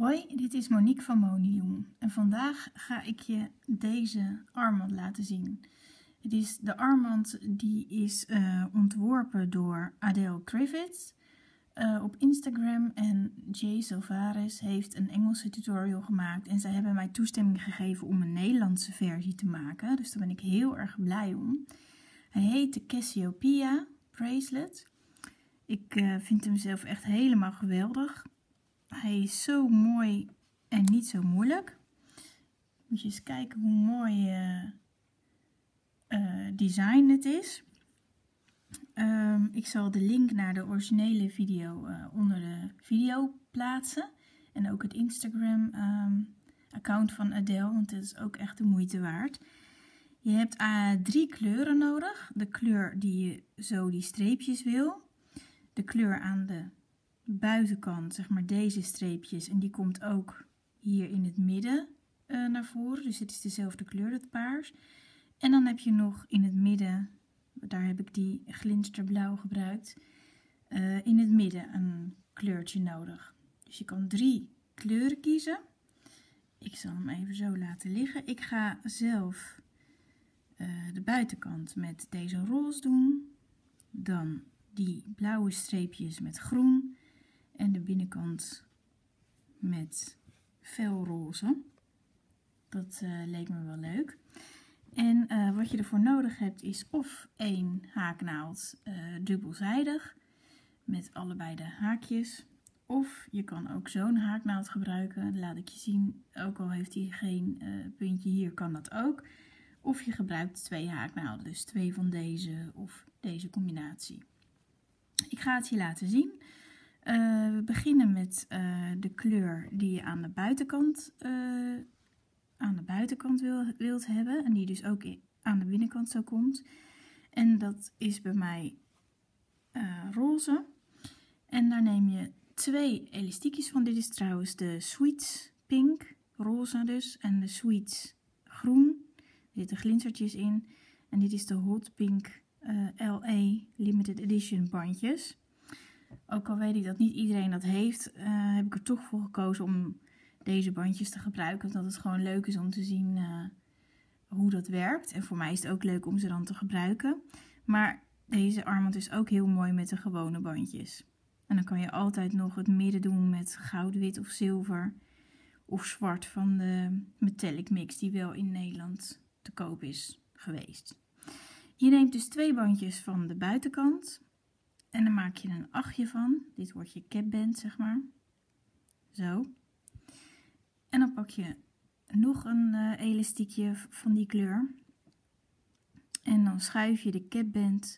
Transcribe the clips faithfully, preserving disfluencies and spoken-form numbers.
Hoi, dit is Monique van Moniloom en vandaag ga ik je deze armband laten zien. Het is de armband die is uh, ontworpen door Adele Griffiths uh, op Instagram en Jay Silvares heeft een Engelse tutorial gemaakt en zij hebben mij toestemming gegeven om een Nederlandse versie te maken, dus daar ben ik heel erg blij om. Hij heet de Cassiopeia Bracelet. Ik uh, vind hem zelf echt helemaal geweldig. Hij is zo mooi en niet zo moeilijk. Moet je eens kijken hoe mooi uh, uh, design het is. Um, ik zal de link naar de originele video uh, onder de video plaatsen. En ook het Instagram um, account van Adele, want het is ook echt de moeite waard. Je hebt uh, drie kleuren nodig. De kleur die je zo die streepjes wil. De kleur aan de buitenkant, zeg maar deze streepjes, en die komt ook hier in het midden uh, naar voren, dus het is dezelfde kleur, het paars. En dan heb je nog in het midden, daar heb ik die glinsterblauw gebruikt, uh, in het midden een kleurtje nodig. Dus je kan drie kleuren kiezen. Ik zal hem even zo laten liggen. Ik ga zelf uh, de buitenkant met deze roze doen, dan die blauwe streepjes met groen. En de binnenkant met felroze. Dat uh, leek me wel leuk. En uh, wat je ervoor nodig hebt is of één haaknaald uh, dubbelzijdig. Met allebei de haakjes. Of je kan ook zo'n haaknaald gebruiken. Dat laat ik je zien. Ook al heeft hij geen uh, puntje hier, kan dat ook. Of je gebruikt twee haaknaalden. Dus twee van deze of deze combinatie. Ik ga het je laten zien. Uh, we beginnen met uh, de kleur die je aan de buitenkant, uh, aan de buitenkant wil, wilt hebben. En die dus ook in, aan de binnenkant zo komt. En dat is bij mij uh, roze. En daar neem je twee elastiekjes van. Dit is trouwens de Sweets Pink, roze dus. En de Sweets groen. Er zitten glinstertjes in. En dit is de Hot Pink uh, L A Limited Edition bandjes. Ook al weet ik dat niet iedereen dat heeft, uh, heb ik er toch voor gekozen om deze bandjes te gebruiken. Omdat het gewoon leuk is om te zien uh, hoe dat werkt. En voor mij is het ook leuk om ze dan te gebruiken. Maar deze armband is ook heel mooi met de gewone bandjes. En dan kan je altijd nog het midden doen met goud, wit of zilver. Of zwart van de metallic mix die wel in Nederland te koop is geweest. Je neemt dus twee bandjes van de buitenkant. En dan maak je een achtje van. Dit wordt je capband, zeg maar. Zo. En dan pak je nog een uh, elastiekje van die kleur. En dan schuif je de capband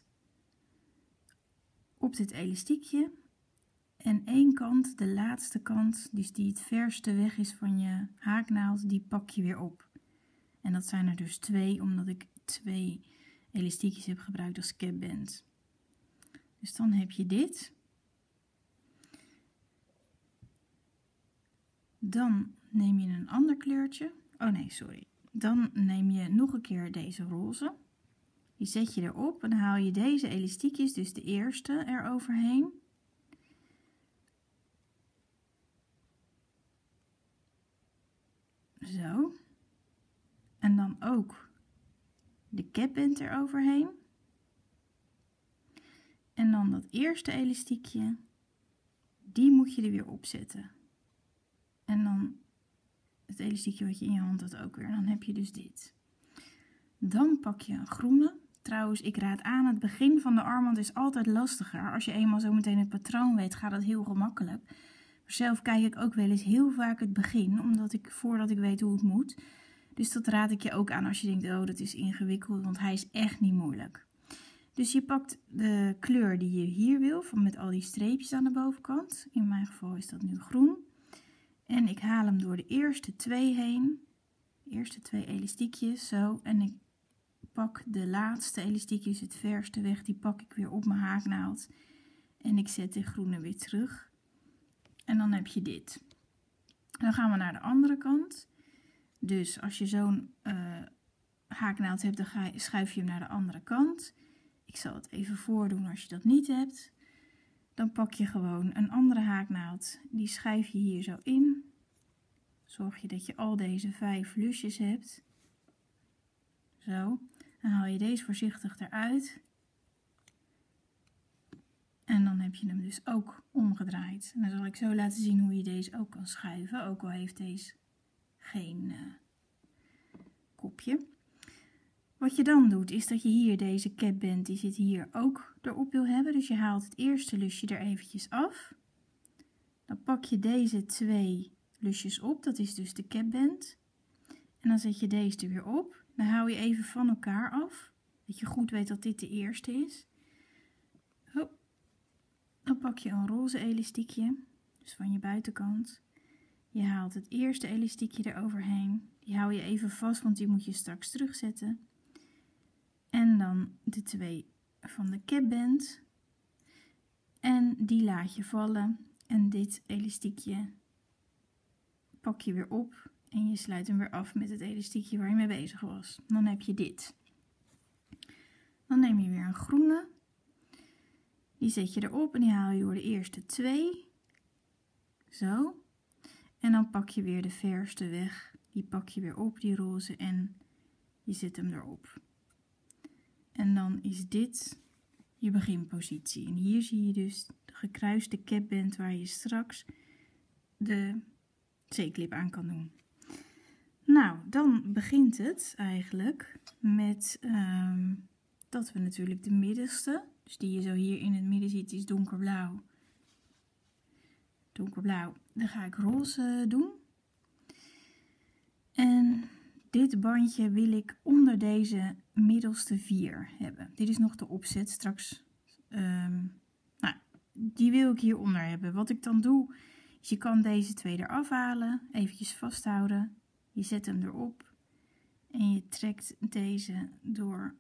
op dit elastiekje. En één kant, de laatste kant, dus die het verste weg is van je haaknaald, die pak je weer op. En dat zijn er dus twee, omdat ik twee elastiekjes heb gebruikt als capband. Dus dan heb je dit. Dan neem je een ander kleurtje. Oh nee, sorry. Dan neem je nog een keer deze roze. Die zet je erop en dan haal je deze elastiekjes, dus de eerste, eroverheen. Zo. En dan ook de capband eroverheen. En dan dat eerste elastiekje, die moet je er weer opzetten. En dan het elastiekje wat je in je hand had ook weer. En dan heb je dus dit. Dan pak je een groene. Trouwens, ik raad aan, het begin van de armband is altijd lastiger. Als je eenmaal zo meteen het patroon weet, gaat dat heel gemakkelijk. Maar zelf kijk ik ook wel eens heel vaak het begin, omdat ik, voordat ik weet hoe het moet. Dus dat raad ik je ook aan als je denkt, oh dat is ingewikkeld, want hij is echt niet moeilijk. Dus je pakt de kleur die je hier wil, van met al die streepjes aan de bovenkant. In mijn geval is dat nu groen. En ik haal hem door de eerste twee heen. De eerste twee elastiekjes, zo. En ik pak de laatste elastiekjes, het verste weg, die pak ik weer op mijn haaknaald. En ik zet de groene weer terug. En dan heb je dit. Dan gaan we naar de andere kant. Dus als je zo'n uh, haaknaald hebt, dan ga je, schuif je hem naar de andere kant. Ik zal het even voordoen als je dat niet hebt. Dan pak je gewoon een andere haaknaald. Die schuif je hier zo in. zorg je dat je al deze vijf lusjes hebt. Zo. Dan haal je deze voorzichtig eruit. En dan heb je hem dus ook omgedraaid. En dan zal ik zo laten zien hoe je deze ook kan schuiven. Ook al heeft deze geen uh, kopje. Wat je dan doet is dat je hier deze capband, die zit hier ook erop wil hebben. Dus je haalt het eerste lusje er eventjes af. Dan pak je deze twee lusjes op. Dat is dus de capband. En dan zet je deze er weer op. Dan hou je even van elkaar af. Dat je goed weet dat dit de eerste is. Hop. Dan pak je een roze elastiekje. Dus van je buitenkant. Je haalt het eerste elastiekje eroverheen. Die hou je even vast, want die moet je straks terugzetten. En dan de twee van de capband. En die laat je vallen. En dit elastiekje pak je weer op. En je sluit hem weer af met het elastiekje waar je mee bezig was. Dan heb je dit. Dan neem je weer een groene. Die zet je erop en die haal je door de eerste twee. Zo. En dan pak je weer de verste weg. Die pak je weer op, die roze, en je zet hem erop. En dan is dit je beginpositie. En hier zie je dus de gekruiste capband waar je straks de C-clip aan kan doen. Nou, dan begint het eigenlijk met um, dat we natuurlijk de middelste, dus die je zo hier in het midden ziet, is donkerblauw. Donkerblauw, dan ga ik roze doen. En dit bandje wil ik onder deze middelste vier hebben. Dit is nog de opzet straks. Um, nou, die wil ik hieronder hebben. Wat ik dan doe, is je kan deze twee eraf halen, eventjes vasthouden. Je zet hem erop en je trekt deze door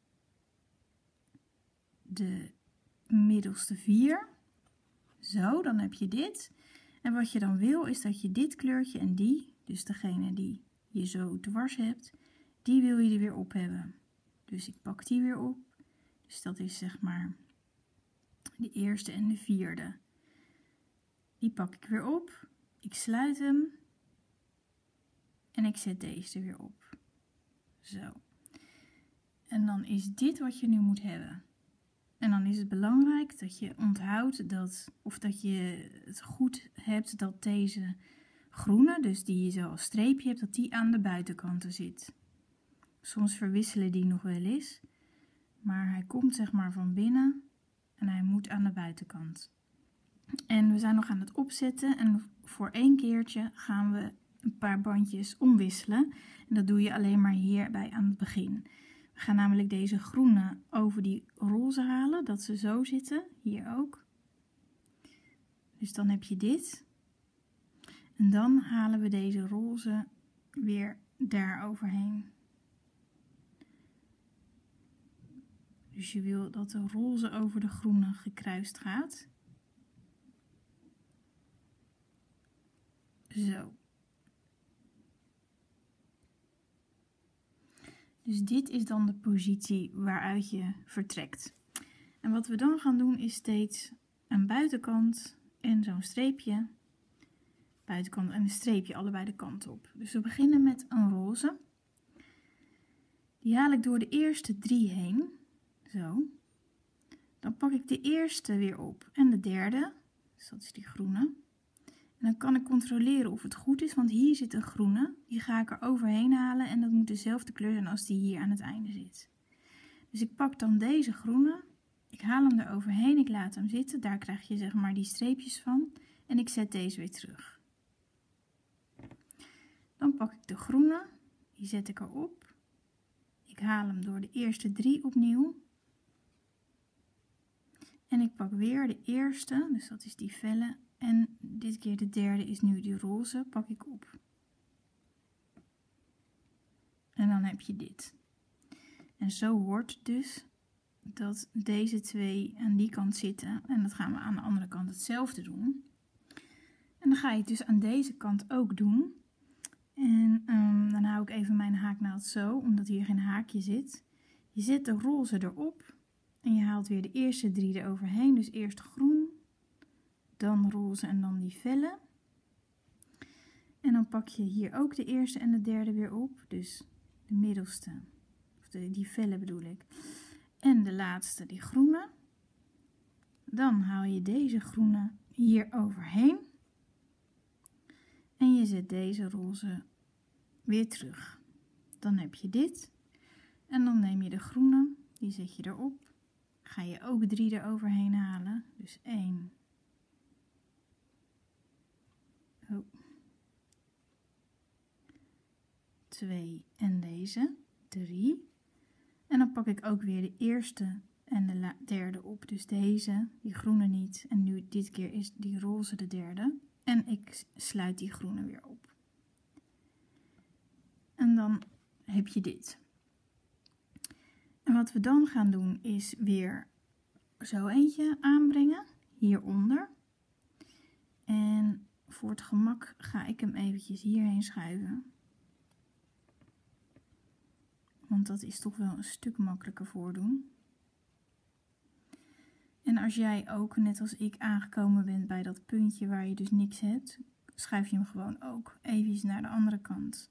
de middelste vier. Zo, dan heb je dit. En wat je dan wil is dat je dit kleurtje en die, dus degene die je zo dwars hebt, die wil je er weer op hebben. Dus ik pak die weer op. Dus dat is zeg maar de eerste en de vierde. Die pak ik weer op. Ik sluit hem. En ik zet deze er weer op. Zo. En dan is dit wat je nu moet hebben. En dan is het belangrijk dat je onthoudt dat, of dat je het goed hebt dat deze groene, dus die je zo als streepje hebt, dat die aan de buitenkanten zit. Soms verwisselen die nog wel eens. Maar hij komt zeg maar van binnen en hij moet aan de buitenkant. En we zijn nog aan het opzetten en voor één keertje gaan we een paar bandjes omwisselen. En dat doe je alleen maar hierbij aan het begin. We gaan namelijk deze groene over die roze halen, dat ze zo zitten, hier ook. Dus dan heb je dit. En dan halen we deze roze weer daar overheen. Dus je wil dat de roze over de groene gekruist gaat. Zo. Dus dit is dan de positie waaruit je vertrekt. En wat we dan gaan doen is steeds een buitenkant en zo'n streepje. Buitenkant en een streepje allebei de kant op. Dus we beginnen met een roze. Die haal ik door de eerste drie heen. Zo. Dan pak ik de eerste weer op en de derde. Dus dat is die groene. En dan kan ik controleren of het goed is, want hier zit een groene. Die ga ik er overheen halen en dat moet dezelfde kleur zijn als die hier aan het einde zit. Dus ik pak dan deze groene. Ik haal hem er overheen, ik laat hem zitten. Daar krijg je zeg maar die streepjes van. En ik zet deze weer terug. Dan pak ik de groene. Die zet ik erop. Ik haal hem door de eerste drie opnieuw. En ik pak weer de eerste, dus dat is die felle. En dit keer de derde is nu die roze, pak ik op. En dan heb je dit. En zo hoort het dus dat deze twee aan die kant zitten. En dat gaan we aan de andere kant hetzelfde doen. En dan ga je het dus aan deze kant ook doen. En um, dan hou ik even mijn haaknaald zo, omdat hier geen haakje zit. Je zet de roze erop. En je haalt weer de eerste drie eroverheen. Dus eerst groen, dan roze en dan die felle. En dan pak je hier ook de eerste en de derde weer op. Dus de middelste, of de, die felle bedoel ik. En de laatste, die groene. Dan haal je deze groene hier overheen. En je zet deze roze weer terug. Dan heb je dit. En dan neem je de groene, die zet je erop. Ga je ook drie eroverheen halen. Dus één. Oh. twee en deze. drie. En dan pak ik ook weer de eerste en de derde op. Dus deze, die groene niet. En nu dit keer is die roze de derde. En ik sluit die groene weer op. En dan heb je dit. En wat we dan gaan doen is weer zo eentje aanbrengen. Hieronder. En voor het gemak ga ik hem eventjes hierheen schuiven. Want dat is toch wel een stuk makkelijker voordoen. En als jij ook, net als ik, aangekomen bent bij dat puntje waar je dus niks hebt, schuif je hem gewoon ook even naar de andere kant.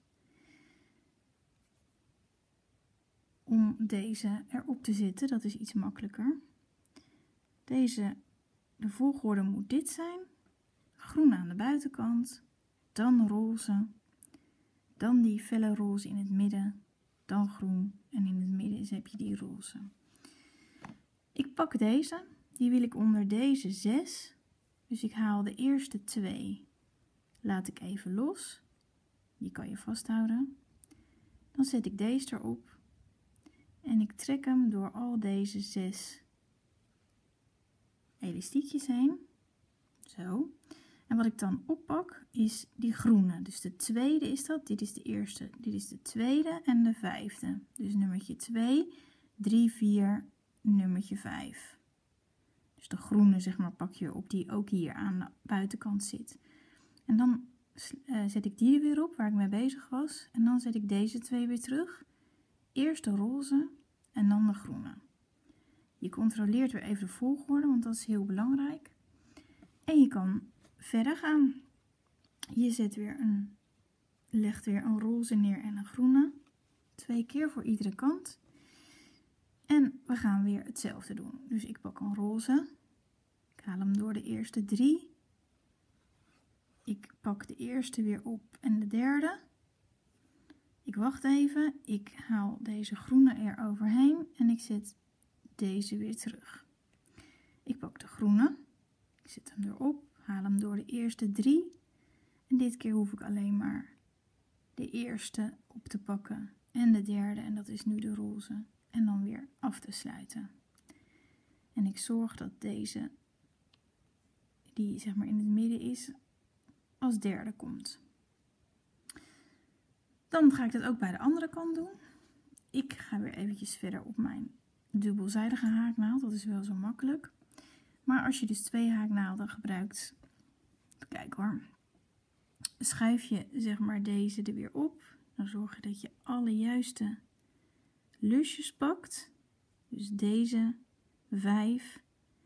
Om deze erop te zetten, dat is iets makkelijker. Deze, de volgorde moet dit zijn. Groen aan de buitenkant, dan roze, dan die felle roze in het midden, dan groen en in het midden heb je die roze. Ik pak deze, die wil ik onder deze zes, dus ik haal de eerste twee, laat ik even los, die kan je vasthouden. Dan zet ik deze erop en ik trek hem door al deze zes elastiekjes heen, zo. En wat ik dan oppak is die groene. Dus de tweede is dat. Dit is de eerste. Dit is de tweede en de vijfde. Dus nummertje twee, drie, vier, nummertje vijf. Dus de groene zeg maar pak je op die ook hier aan de buitenkant zit. En dan uh, zet ik die er weer op waar ik mee bezig was. En dan zet ik deze twee weer terug. Eerst de roze en dan de groene. Je controleert weer even de volgorde, want dat is heel belangrijk. En je kan verder gaan. Je zet weer een, legt weer een roze neer en een groene. Twee keer voor iedere kant. En we gaan weer hetzelfde doen. Dus ik pak een roze. Ik haal hem door de eerste drie. Ik pak de eerste weer op en de derde. Ik wacht even. Ik haal deze groene er overheen en ik zet deze weer terug. Ik pak de groene. Ik zet hem erop. Haal hem door de eerste drie. En dit keer hoef ik alleen maar de eerste op te pakken en de derde. En dat is nu de roze. En dan weer af te sluiten. En ik zorg dat deze, die zeg maar in het midden is, als derde komt. Dan ga ik dat ook bij de andere kant doen. Ik ga weer eventjes verder op mijn dubbelzijdige haaknaald. Dat is wel zo makkelijk. Maar als je dus twee haaknaalden gebruikt, kijk hoor, schuif je zeg maar deze er weer op. Dan zorg je dat je alle juiste lusjes pakt. Dus deze vijf.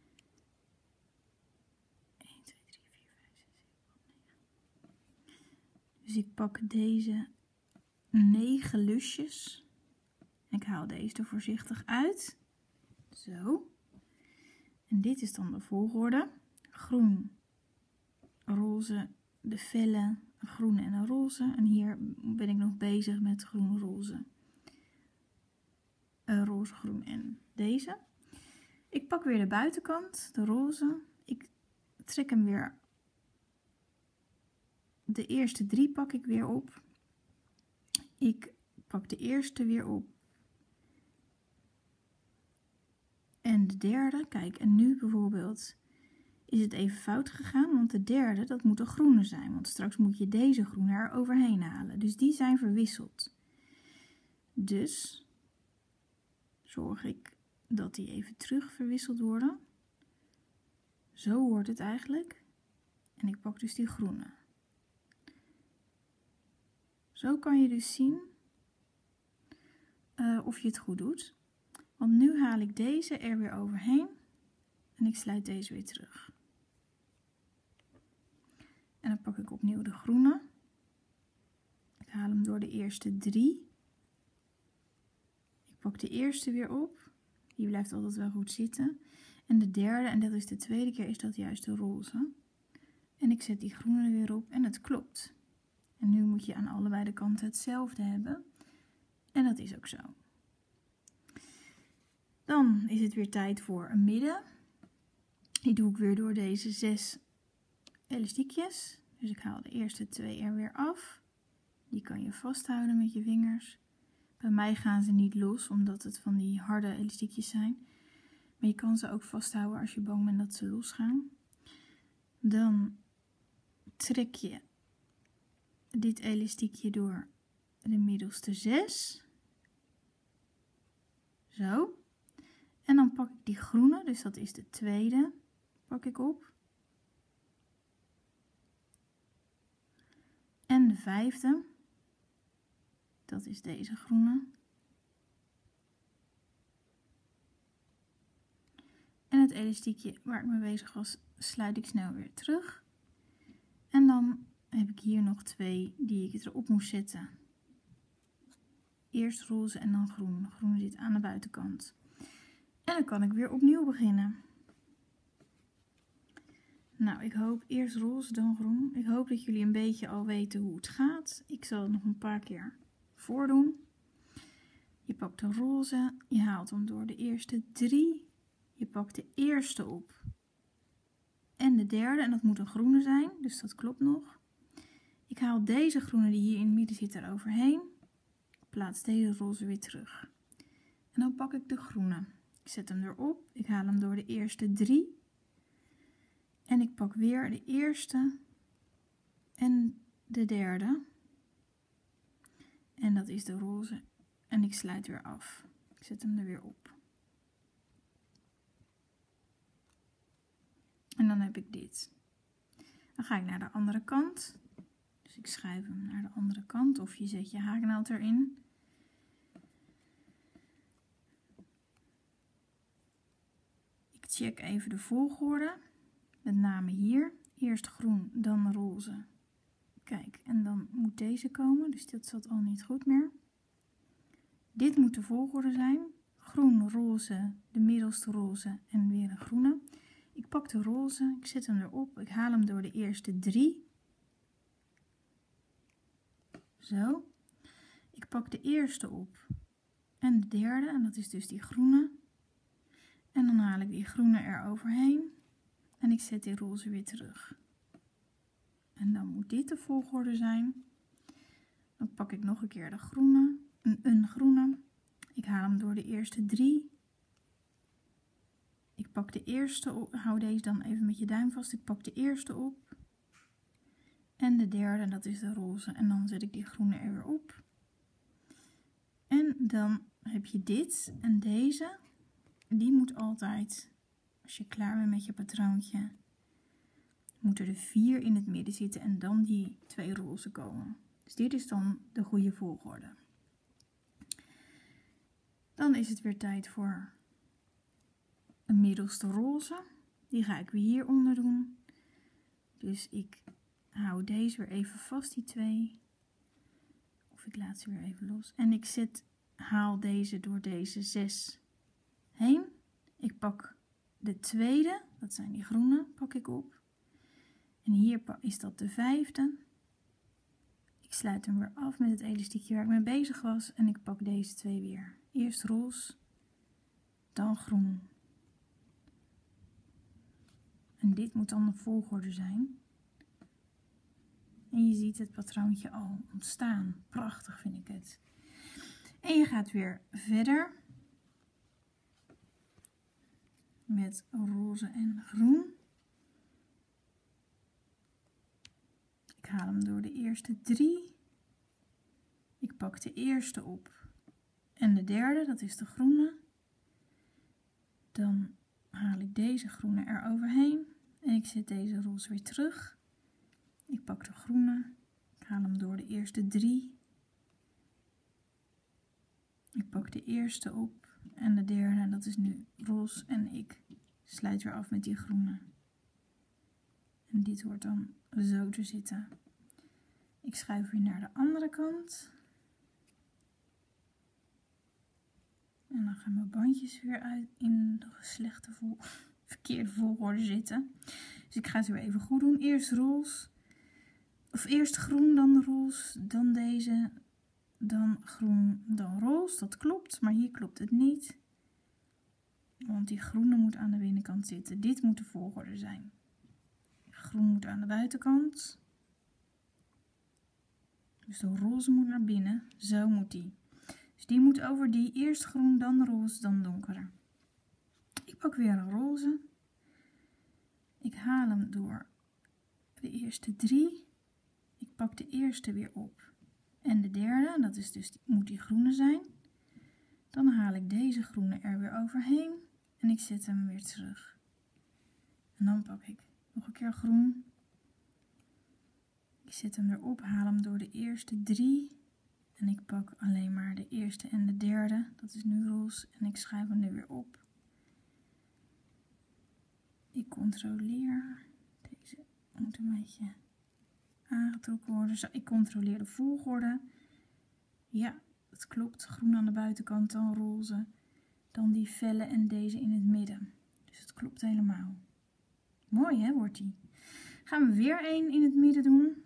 één, twee, drie, vier, vijf, zes, zeven, acht, negen. Dus ik pak deze negen lusjes. Ik haal deze er voorzichtig uit. Zo. En dit is dan de volgorde. Groen, roze, de felle, een groene en een roze. En hier ben ik nog bezig met groen, roze. Uh, roze, groen en deze. Ik pak weer de buitenkant, de roze. Ik trek hem weer. De eerste drie pak ik weer op. Ik pak de eerste weer op. En de derde, kijk, en nu bijvoorbeeld is het even fout gegaan, want de derde, dat moet de groene zijn. Want straks moet je deze groene er overheen halen. Dus die zijn verwisseld. Dus zorg ik dat die even terug verwisseld worden. Zo wordt het eigenlijk. En ik pak dus die groene. Zo kan je dus zien uh, of je het goed doet. Want nu haal ik deze er weer overheen en ik sluit deze weer terug. En dan pak ik opnieuw de groene. haal hem door de eerste drie. Ik pak de eerste weer op. Die blijft altijd wel goed zitten. En de derde, en dat is de tweede keer, is dat juist de roze. En ik zet die groene er weer op en het klopt. En nu moet je aan allebei de kanten hetzelfde hebben. En dat is ook zo. Dan is het weer tijd voor een midden. Die doe ik weer door deze zes elastiekjes. Dus ik haal de eerste twee er weer af. Die kan je vasthouden met je vingers. Bij mij gaan ze niet los, omdat het van die harde elastiekjes zijn. Maar je kan ze ook vasthouden als je bang bent dat ze losgaan. Dan trek je dit elastiekje door de middelste zes. Zo. En dan pak ik die groene, dus dat is de tweede, pak ik op. En de vijfde, dat is deze groene. En het elastiekje waar ik mee bezig was, sluit ik snel weer terug. En dan heb ik hier nog twee die ik erop moest zetten. Eerst roze en dan groen. De groene zit aan de buitenkant. En dan kan ik weer opnieuw beginnen. Nou, ik hoop eerst roze, dan groen. Ik hoop dat jullie een beetje al weten hoe het gaat. Ik zal het nog een paar keer voordoen. Je pakt de roze, je haalt hem door de eerste drie. Je pakt de eerste op. En de derde, en dat moet een groene zijn, dus dat klopt nog. Ik haal deze groene die hier in het midden zit er overheen. Plaats deze roze weer terug. En dan pak ik de groene. Ik zet hem erop. Ik haal hem door de eerste drie. En ik pak weer de eerste en de derde. En dat is de roze. En ik sluit weer af. Ik zet hem er weer op. En dan heb ik dit. Dan ga ik naar de andere kant. Dus ik schuif hem naar de andere kant. Of je zet je haaknaald erin. Ik check even de volgorde. Met name hier. Eerst groen, dan roze. Kijk, en dan moet deze komen. Dus dit zat al niet goed meer. Dit moet de volgorde zijn. Groen, roze, de middelste roze en weer een groene. Ik pak de roze, ik zet hem erop. Ik haal hem door de eerste drie. Zo. Ik pak de eerste op. En de derde, en dat is dus die groene. En dan haal ik die groene er overheen. En ik zet die roze weer terug. En dan moet dit de volgorde zijn. Dan pak ik nog een keer de groene. Een, een groene. Ik haal hem door de eerste drie. Ik pak de eerste op. Hou deze dan even met je duim vast. Ik pak de eerste op. En de derde, dat is de roze. En dan zet ik die groene er weer op. En dan heb je dit en deze. Die moet altijd, als je klaar bent met je patroontje, moeten er vier in het midden zitten en dan die twee roze komen. Dus dit is dan de goede volgorde. Dan is het weer tijd voor een middelste roze. Die ga ik weer hieronder doen. Dus ik hou deze weer even vast, die twee. Of ik laat ze weer even los. En ik zet, haal deze door deze zes heen. Ik pak de tweede, dat zijn die groene, pak ik op. En hier is dat de vijfde. Ik sluit hem weer af met het elastiekje waar ik mee bezig was. En ik pak deze twee weer. Eerst roze, dan groen. En dit moet dan de volgorde zijn. En je ziet het patroontje al ontstaan. Prachtig vind ik het. En je gaat weer verder. Met roze en groen. Ik haal hem door de eerste drie. Ik pak de eerste op. En de derde, dat is de groene. Dan haal ik deze groene er overheen. En ik zet deze roze weer terug. Ik pak de groene. Ik haal hem door de eerste drie. Ik pak de eerste op. En de derde, dat is nu roze. En ik sluit weer af met die groene. En dit hoort dan zo te zitten. Ik schuif weer naar de andere kant. En dan gaan mijn bandjes weer uit in de slechte vol verkeerde volgorde zitten. Dus ik ga ze weer even goed doen. Eerst roze. Of eerst groen, dan roze, dan deze, dan groen, dan roze. Dat klopt, maar hier klopt het niet. Want die groene moet aan de binnenkant zitten. Dit moet de volgorde zijn. Groen moet aan de buitenkant. Dus de roze moet naar binnen. Zo moet die. Dus die moet over die. Eerst groen, dan roze, dan donkerder. Ik pak weer een roze. Ik haal hem door de eerste drie. Ik pak de eerste weer op. En de derde, dat is dus, moet die groene zijn. Dan haal ik deze groene er weer overheen. En ik zet hem weer terug. En dan pak ik nog een keer groen. Ik zet hem erop, haal hem door de eerste drie. En ik pak alleen maar de eerste en de derde. Dat is nu roze. En ik schuif hem er weer op. Ik controleer. Deze moet een beetje aangetrokken worden. Zo, ik controleer de volgorde. Ja, het klopt. Groen aan de buitenkant, dan roze. Dan die felle en deze in het midden. Dus het klopt helemaal. Mooi hè, wordt die. Gaan we weer één in het midden doen.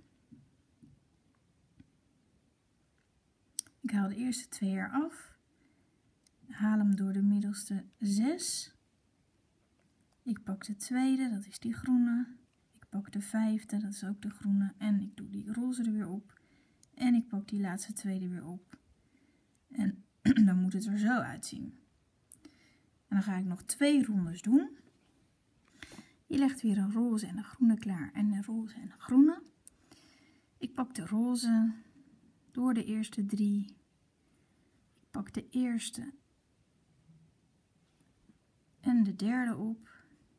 Ik haal de eerste twee eraf. Haal hem door de middelste zes. Ik pak de tweede, dat is die groene. Ik pak de vijfde, dat is ook de groene. En ik doe die roze er weer op. En ik pak die laatste tweede weer op. En dan moet het er zo uitzien. En dan ga ik nog twee rondes doen. Je legt weer een roze en een groene klaar. En een roze en een groene. Ik pak de roze door de eerste drie. Ik pak de eerste en de derde op.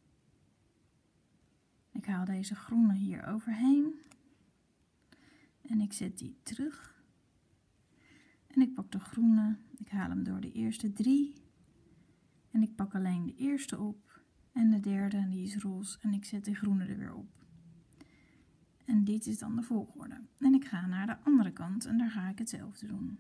Ik haal deze groene hier overheen. En ik zet die terug. En ik pak de groene. Ik haal hem door de eerste drie. En ik pak alleen de eerste op. En de derde, die is roze. En ik zet de groene er weer op. En dit is dan de volgorde. En ik ga naar de andere kant en daar ga ik hetzelfde doen.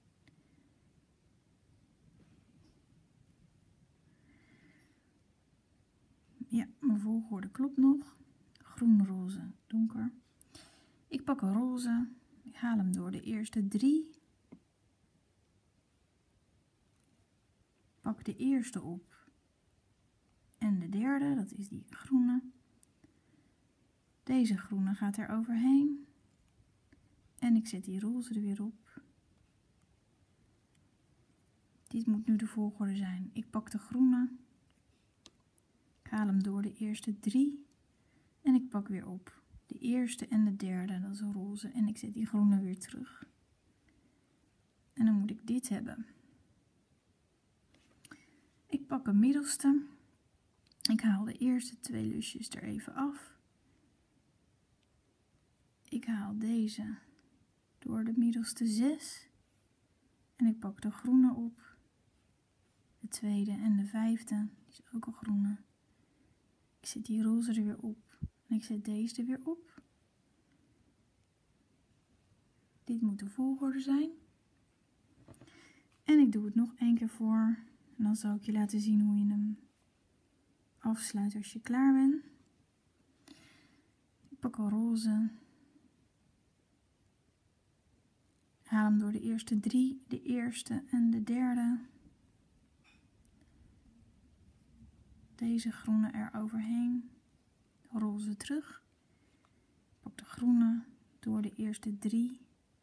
Ja, mijn volgorde klopt nog. Groen, roze, donker. Ik pak een roze. Ik haal hem door de eerste drie. Pak de eerste op. En de derde, dat is die groene. Deze groene gaat er overheen. En ik zet die roze er weer op. Dit moet nu de volgorde zijn. Ik pak de groene. Ik haal hem door de eerste drie. En ik pak weer op. De eerste en de derde, dat is een roze. En ik zet die groene weer terug. En dan moet ik dit hebben. Ik pak een middelste. Ik haal de eerste twee lusjes er even af. Ik haal deze door de middelste zes. En ik pak de groene op. De tweede en de vijfde, die is ook een groene. Ik zet die roze er weer op. En ik zet deze er weer op. Dit moet de volgorde zijn. En ik doe het nog één keer voor. En dan zal ik je laten zien hoe je hem afsluit als je klaar bent. Ik pak een roze. Haal hem door de eerste drie, de eerste en de derde. Deze groene er overheen. Roze terug. Ik pak de groene door de eerste drie.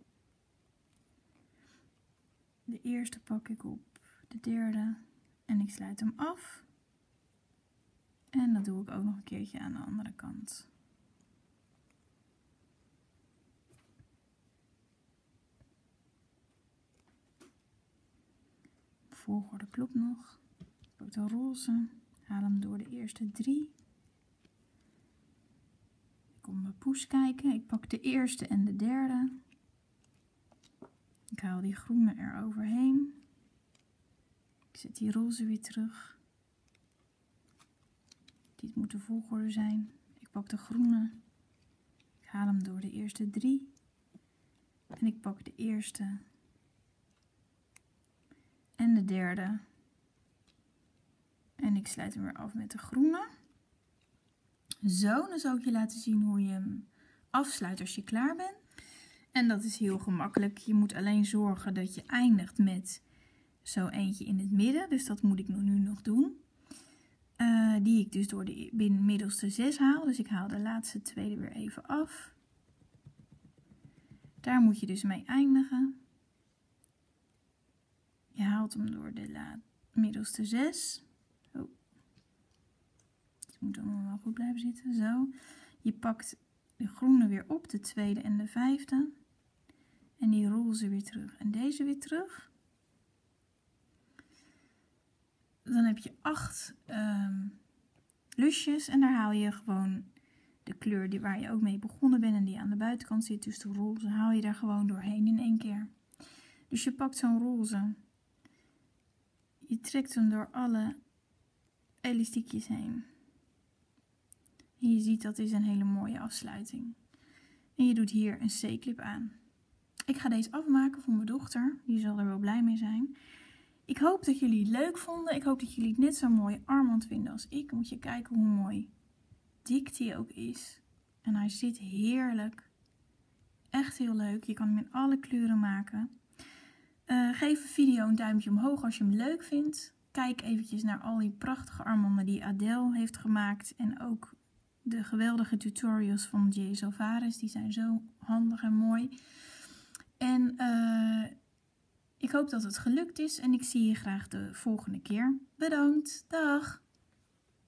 De eerste pak ik op, de derde en ik sluit hem af. En dat doe ik ook nog een keertje aan de andere kant. Volgorde klopt nog. Ik pak de roze, haal hem door de eerste drie. Ik kom mijn poes kijken. Ik pak de eerste en de derde. Ik haal die groene er overheen. Ik zet die roze weer terug. Dit moet de volgorde zijn. Ik pak de groene. Ik haal hem door de eerste drie. En ik pak de eerste en de derde. En ik sluit hem weer af met de groene. Zo, dan zal ik je laten zien hoe je hem afsluit als je klaar bent. En dat is heel gemakkelijk. Je moet alleen zorgen dat je eindigt met zo eentje in het midden. Dus dat moet ik nu nog doen. Uh, die ik dus door de binnen middelste zes haal. Dus ik haal de laatste tweede weer even af. Daar moet je dus mee eindigen. Je haalt hem door de middelste zes. Oh. Het moet allemaal wel goed blijven zitten. Zo. Je pakt de groene weer op, de tweede en de vijfde. En die roze weer terug. En deze weer terug. Dan heb je acht um, lusjes. En daar haal je gewoon de kleur die, waar je ook mee begonnen bent. En die aan de buitenkant zit. Dus de roze haal je daar gewoon doorheen in één keer. Dus je pakt zo'n roze. Je trekt hem door alle elastiekjes heen. En je ziet dat is een hele mooie afsluiting. En je doet hier een C-clip aan. Ik ga deze afmaken voor mijn dochter. Die zal er wel blij mee zijn. Ik hoop dat jullie het leuk vonden. Ik hoop dat jullie het net zo'n mooie armband vinden als ik. Moet je kijken hoe mooi dik die ook is. En hij zit heerlijk. Echt heel leuk. Je kan hem in alle kleuren maken. Uh, geef de video een duimpje omhoog als je hem leuk vindt. Kijk eventjes naar al die prachtige armbanden die Adele heeft gemaakt. En ook de geweldige tutorials van J. Salvares. Die zijn zo handig en mooi. En uh, ik hoop dat het gelukt is. En ik zie je graag de volgende keer. Bedankt. Dag.